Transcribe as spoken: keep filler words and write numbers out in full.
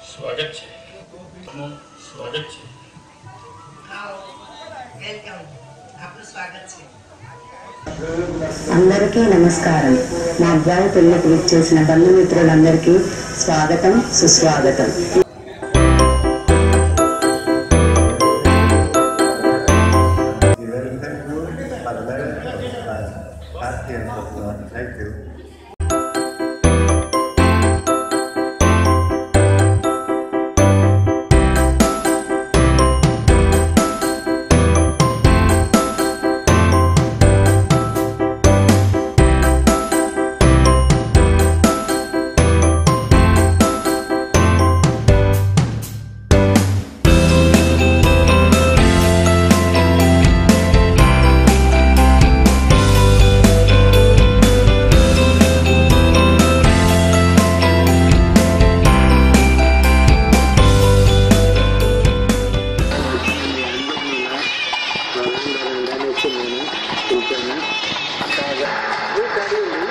स्वागत है स्वागत है वेलकम आपको स्वागत है అందరికీ నమస్కారం నా అబ్బాయి పెళ్లికి విచ్చేసిన బంధుమిత్రులందరికీ స్వాగతం సుస్వాగతం Bukan ini.